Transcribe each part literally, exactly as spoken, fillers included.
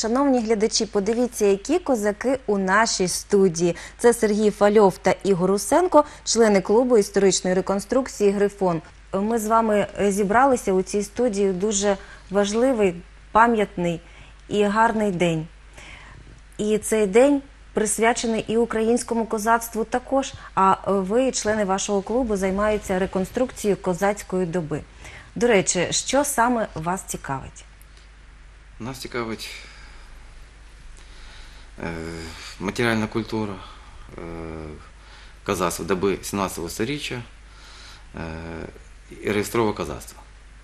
Шановні глядачі, подивіться, які козаки у нашій студії. Це Сергій Фальов та Ігор Русенко, члени клубу історичної реконструкції «Грифон». Ми з вами зібралися у цій студії у дуже важливий, пам'ятний і гарний день. І цей день присвячений і українському козацтву також, а ви, члени вашого клубу, займаються реконструкцією козацької доби. До речі, що саме вас цікавить? Нас цікавить е, матеріальна культура е, козацтва доби сімнадцятого сторіччя е, і реєстрове козацтво.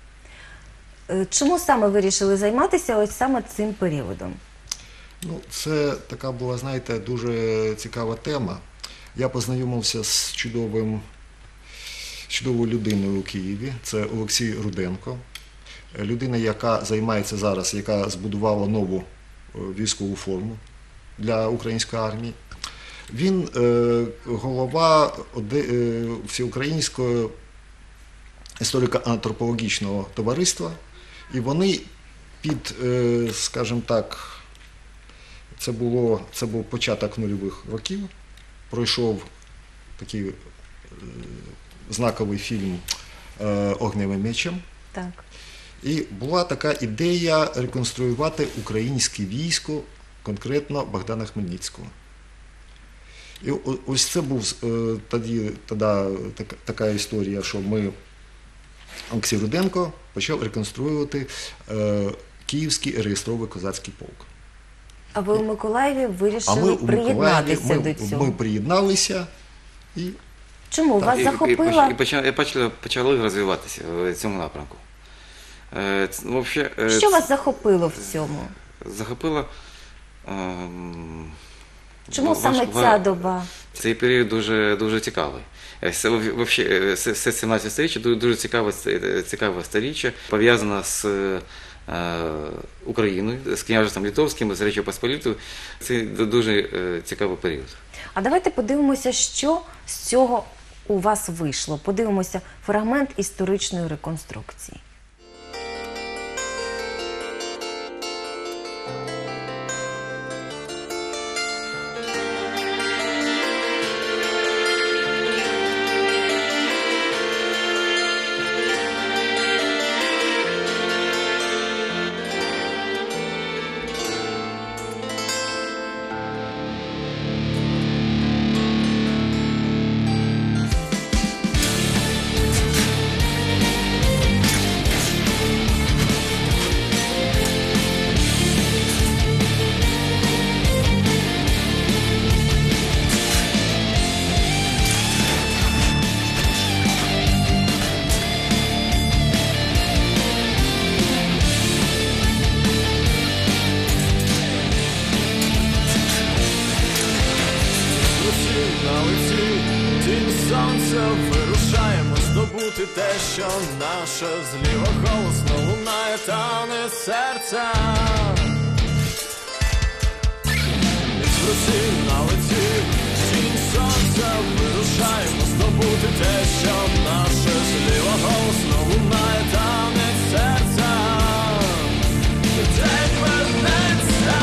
Чому саме ви вирішили займатися ось саме цим періодом? Ну, це така була, знаєте, дуже цікава тема. Я познайомився з чудовим, чудовою людиною у Києві. Це Олексій Руденко. Людина, яка займається зараз, яка збудувала нову військову форму для української армії. Він е, голова е, Всеукраїнського історико-антропологічного товариства. І вони під, е, скажімо так, це, було, це був початок нульових років, пройшов такий е, знаковий фільм е, «Огневим мечем». Так. І була така ідея реконструювати українське військо, конкретно Богдана Хмельницького. І ось це був тоді, тоді така, така історія, що ми, Олексій Руденко, почав реконструювати е, Київський реєстровий козацький полк. А ви у Миколаєві вирішили приєднатися ми, до цього? Ми приєдналися і... Чому? Вас І, захопила? і, і почали, почали, почали розвиватися в цьому напрямку. Е, це, вообще, е, Що вас захопило в цьому? Захопило... Е, Чому ваш, саме ця доба? Цей період дуже, дуже цікавий. Це, вообще, це сімнадцяте сторіччя дуже цікаве, цікаве сторіччя, пов'язане з е, Україною, з княжеством Литовським, з Речою Посполитою. Це дуже е, цікавий період. А давайте подивимося, що з цього у вас вийшло. Подивимося фрагмент історичної реконструкції. Вирушаємо здобути те, що наше, зліва голосно лунає, тане серця. Із руці на лиці тінь сонця, вирушаємо здобути те, що наше, зліва голосно лунає, тане серця. День вернеться.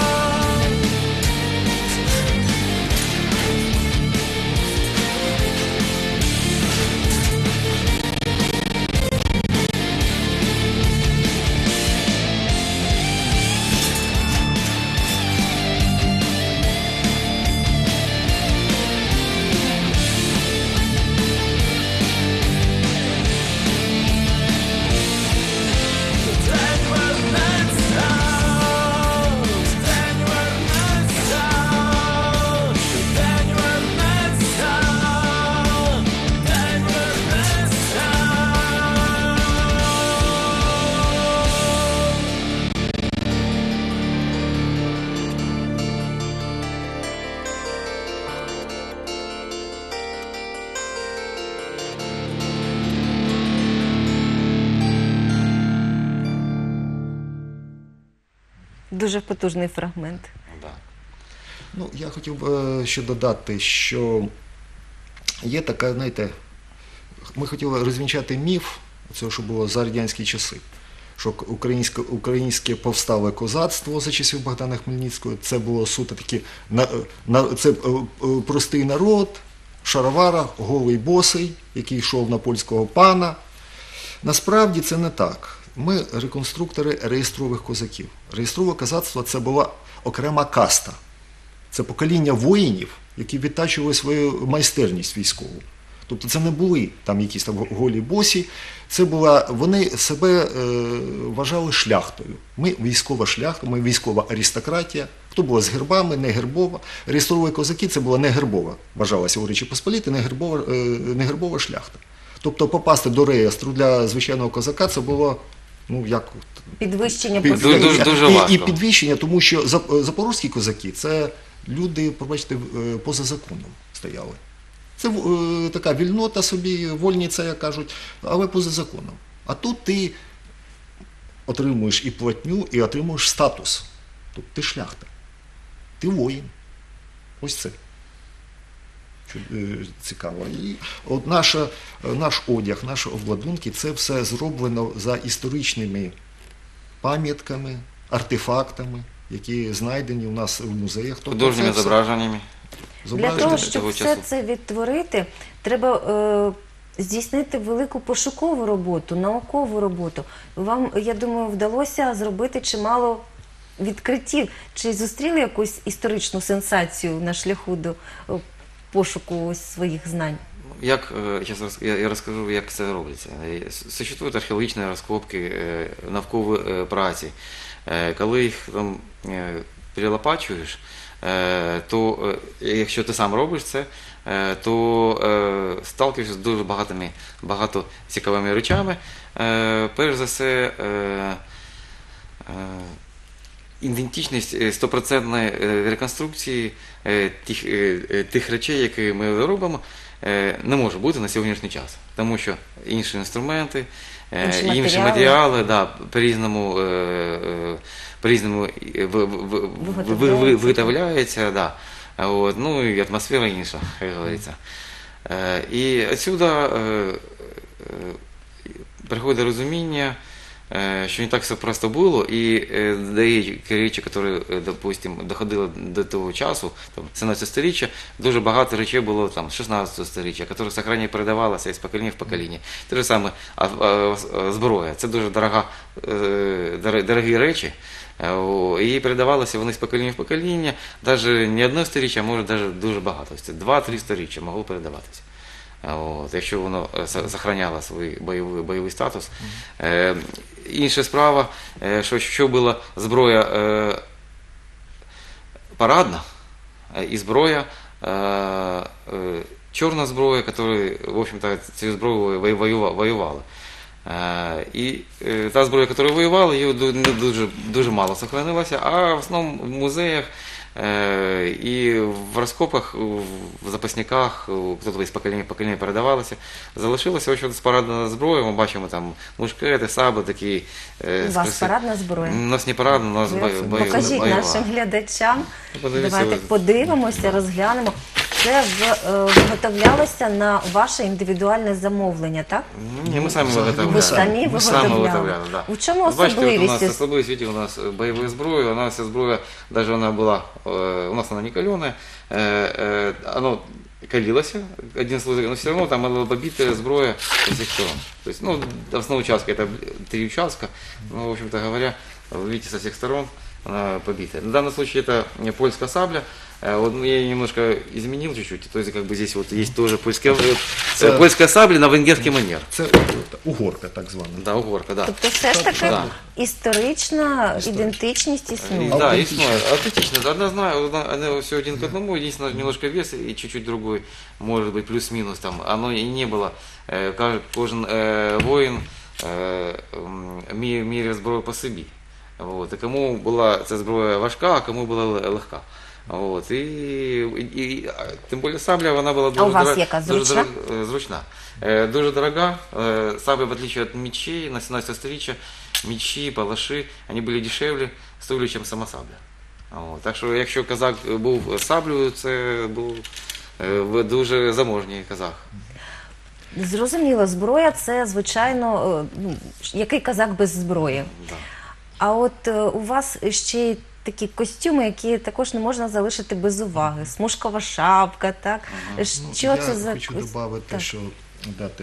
Дуже потужний фрагмент. Да. Ну, я хотів би ще додати, що є така, знаєте, ми хотіли розвінчати міф, цього, що було за радянські часи, що українське, українське повстале козацтво за часів Богдана Хмельницького, це було суто такі, на, на, це е, е, простий народ, в шароварах, голий босий, який йшов на польського пана. Насправді це не так. Ми реконструктори реєстрових козаків. Реєстрове козацтво – це була окрема каста. Це покоління воїнів, які відтачували свою майстерність військову. Тобто це не були там якісь там голі босі, це була, вони себе е, вважали шляхтою. Ми військова шляхта, ми військова аристократія. Хто була з гербами, не гербова. Реєстрові козаки – це була не гербова, вважалася у Речі Посполітій, не гербова, е, не гербова шляхта. Тобто попасти до реєстру для звичайного козака – це було, ну, як... Підвищення Під- посади. Дуже- дуже і, важко. і підвищення, тому що зап- запорозькі козаки – це люди, пробачте, е, поза законом стояли. Це е, така вільнота собі, вольниця, як кажуть, але поза законом. А тут ти отримуєш і платню, і отримуєш статус. Тобто ти шляхта, ти воїн. Ось це. Що, е, цікаво. І от наша, наш одяг, наші обладунки – це все зроблено за історичними пам'ятками, артефактами, які знайдені у нас в музеях. Тобто Художніми це все зображеннями. Для зображено. того, Зображення щоб того все часу. це відтворити, треба е, здійснити велику пошукову роботу, наукову роботу. Вам, я думаю, вдалося зробити чимало відкриттів. Чи зустріли якусь історичну сенсацію на шляху до е, пошуку ось своїх знань? Як, е, щас роз- я я розкажу, як це робиться. Е, с- Существують археологічні розкопки, е, наукові е, праці. Е, Коли їх там е, перелопачуєш, е, то е, якщо ти сам робиш це, е, то е, сталкиваєшся з дуже багатими, багато цікавими речами. Е, Перш за все, е, е, ідентичність е, стопроцентної е, реконструкції е, тих, е, е, тих речей, які ми робимо, е, не може бути на сьогоднішній час. Тому що інші інструменти, е, Інші інші матеріали. матеріали, да, по-різному, е, е, по-різному е, в- в- в- в- Виготовляються. ви- виготовляється, да. А От, ну і атмосфера інша, як говориться. Е, І відсюди е, е, приходить розуміння, е, що не так все просто було, і е, деякі речі, які, е, допустим, доходили до того часу, там, сімнадцятого сторіччя, дуже багато речей було там, шістнадцятого сторіччя, які сохранні передавалися із покоління в покоління. Те ж саме а, а, а, зброя. Це дуже дорога, е, дор- дорогі речі, е, о, і передавалися вони з покоління в покоління, навіть не одне сторіччя, а може навіть дуже багато. Ось це два-три сторіччя могло передаватися. От, якщо воно е, за- зберігало свій бойовий, бойовий статус. Е, інша справа, е, що, що була зброя е, парадна е, і зброя, е, е, чорна зброя, яка, в общем-то, цією зброєю вою- воюва- воювала. Е, І е, та зброя, яка воювала, її ду- не дуже, дуже мало сохранилася, а в основному в музеях е, і в розкопах, в запасниках, хто із покоління в покоління передавалося, залишилася ось от парадна зброя, ми бачимо там мушкети, саби такі. е, У з вас краси- парадна зброя? У нас не парадна, у нас Ви бой- бойова. Покажіть бойова. нашим глядачам. Ну, подивіться, Давайте ви- подивимося, розглянемо. Це в- е, виготовлялося на ваше індивідуальне замовлення, так? Ні, ми самі Взагалі, виготовляли. Ви самі Ми самі виготовляли? виготовляли, да. У чому От бачите, от у особливість? нас особливість, видите, у нас бойової зброї, у нас вся зброя, даже вона була, е, у нас вона не каленая, е, е, оно калилося, один слой, но все равно там была побитая зброя со всех сторон. То есть, ну, основной участок, это три участка, ну, в общем-то говоря, вы видите, со всех сторон она побитая. В данном случае это польская сабля. Э, Вот я ее немножко изменил чуть-чуть. То есть, как бы здесь вот есть тоже польская, э, Це- польская сабля на венгерский манер. Це угорка, так звана. Да, угорка, да. Тобто все ж таки Да. історична ідентичність И, існує. да, Аутентично. и аутентично. Да, одна знаю, одна- оно все один к одному, единственное, немножко вес и чуть-чуть другой, может быть, плюс-минус там. Оно и не было. Э, каж- Кожен э, воїн э, м, мі- міряв зброю по собі. Вот. І кому була ця зброя важка, а кому була л- легка. От. І, і, і, а, тим більше сабля, вона була дуже, у вас дорога- яка, дуже зручна? дорога- е, зручна. Е, Дуже дорога. Е, Сабля, в отличие от мечей, на сімнадцятого сторіччя, мечі, палаші, вони були дешевле, стоїли, ніж сама сабля. От. Так що, якщо козак був саблею, це був е, дуже заможній казах. Зрозуміло, зброя це, звичайно, е, ну, який козак без зброї. Да. А от е, у вас ще й такі костюми, які також не можна залишити без уваги. Смужкова шапка, так? Що Ну, це я за хочу ось- додати, так. що дати,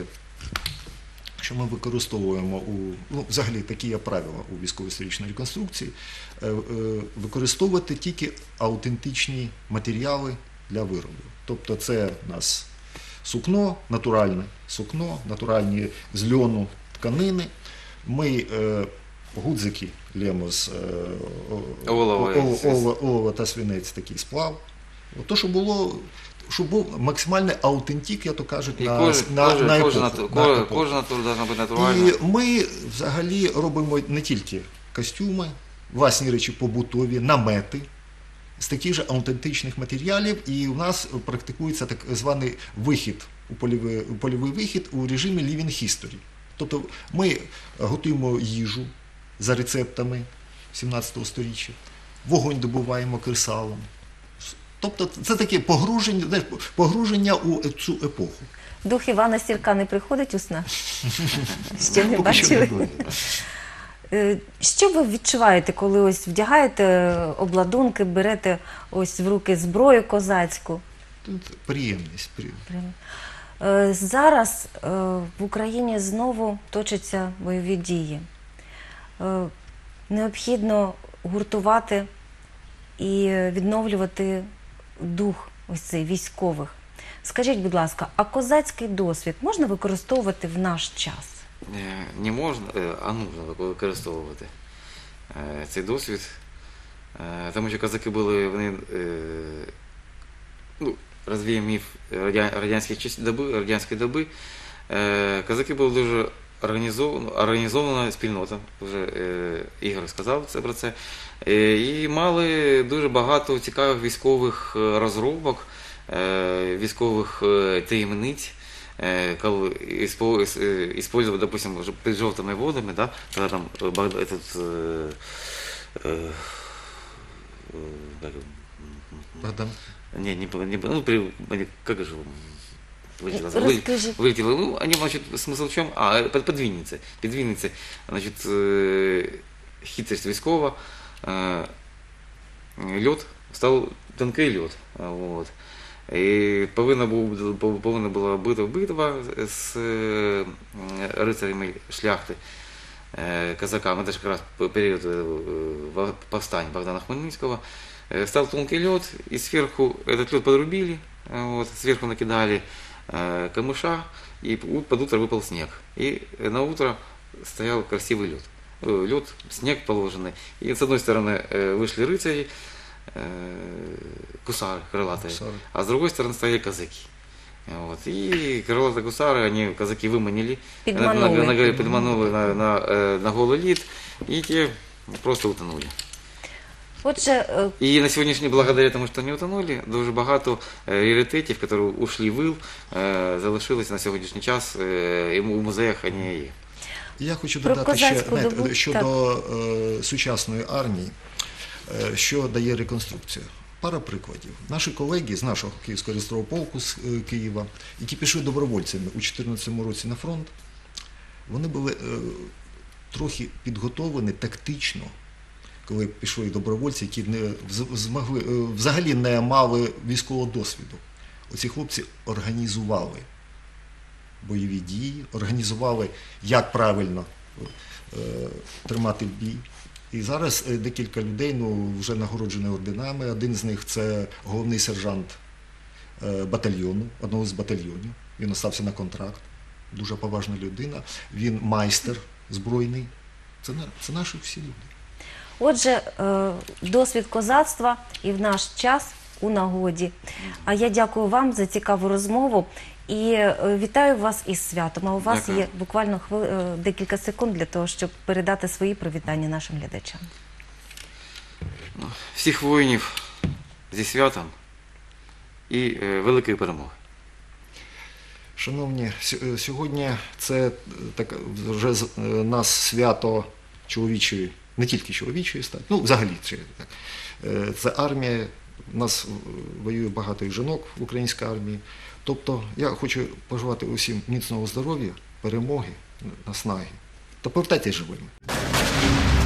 що ми використовуємо у ну, взагалі такі є правила у військово-історичній реконструкції, е, е, використовувати тільки аутентичні матеріали для виробу. Тобто це у нас сукно, натуральне сукно, натуральні з льону тканини. Ми е, гудзики лємо з е, о- Олова. о- олова, олова та свинець такий сплав. То, що було, щоб був максимальний аутентик, як то кажуть, І на, кожа, на, кожа, на кожа, епоху. нату- на кожа, епоху. кожа натура должна бути натуральна. І ми взагалі робимо не тільки костюми, власні речі побутові, намети з таких же аутентичних матеріалів, і у нас практикується так званий вихід, у польовий, у польовий вихід у режимі living history. Тобто ми готуємо їжу за рецептами сімнадцятого сторіччя, вогонь добуваємо кресалом. Тобто це таке погруження, знаєш, погруження у цю епоху. Дух Івана Сірка не приходить у снах? Ще не Поки що не бачили? було. Е, Що ви відчуваєте, коли ось вдягаєте обладунки, берете ось в руки зброю козацьку? Тут приємність. приємність. Е, Зараз е, в Україні знову точаться бойові дії. Е, Необхідно гуртувати і відновлювати дух ось цей військових. Скажіть, будь ласка, а козацький досвід можна використовувати в наш час? Е, Не можна, е, а нужно використовувати е, цей досвід, Е, тому що козаки були, вони, е, ну, розвіє міф радя- радянських час- доби, радянської доби, Е, козаки були дуже організовано, організована спільнота, вже е, Ігор сказав це про це, Е, і мали дуже багато цікавих військових е, розробок, е, військових е, таємниць. Э, коли испо- ис- э, использовать, допустим, уже перед желтыми водами, да, когда там э, Богда- этот, э, э, э, как его, Богдан. не, не, по- не, по- ну, при, они- как же его, вылетело, Расскажи. вылетело, ну, они, значит, смысл в чем? А, э, под, под Винницей, под Винницей, значит, э, хитрость військова, э, лед, стал тонкий лед, вот. І повинна була, повинна була бути битва з е, рицарями шляхти, е, козаками. Це ж якраз період е, повстань Богдана Хмельницкого. Е, Стал тонкий лед, и сверху этот лед подрубили, вот, сверху накидали э, камыша, и под утро выпал снег. И на утро стоял красивый лед. Э, Лед, снег положенный. И с одной стороны э, вышли рыцари, гусары крылатые, Гусары. а с другой стороны стояли казаки. Вот. И крылатые гусары, они казаки выманили, Підманули. на, на, на, подманули на, на, э, на голый лід, и те просто утонули. Отже, е, И на сегодняшний, благодаря тому, что они утонули, дуже багато е, раритетів, які ушли в вил, е, залишилися на сьогоднішній час, е, і у музеях вони є. Я хочу Про додати ще козацьку знаєте, добу, щодо е, сучасної армії, е, що дає реконструкція. Пара прикладів. Наші колеги з нашого Київського реєстрового полку з е, Києва, які пішли добровольцями у дві тисячі чотирнадцятому році на фронт, вони були е, трохи підготовлені тактично, коли пішли добровольці, які не вз- змогли, е, взагалі не мали військового досвіду. Оці хлопці організували бойові дії, організували, як правильно е, тримати бій. І зараз е, декілька людей ну, вже нагороджені орденами. Один з них – це головний сержант е, батальйону, одного з батальйонів. Він остався на контракт. Дуже поважна людина. Він майстер збройний. Це, на- це наші всі люди. отже, е, досвід козацтва і в наш час у нагоді. А я дякую вам за цікаву розмову і е, вітаю вас із святом. А у вас Дякую. є буквально хвили- е, декілька секунд для того, щоб передати свої привітання нашим глядачам. Всіх воїнів зі святом і е, великої перемоги. Шановні, сь- е, сьогодні це е, так, вже з- е, нас свято чоловічої, не тільки чоловічої статі, ну взагалі це, так. Е, це армія У нас воює багато і жінок в українській армії. Тобто я хочу пожелати усім міцного здоров'я, перемоги, наснаги та повертайтесь живими.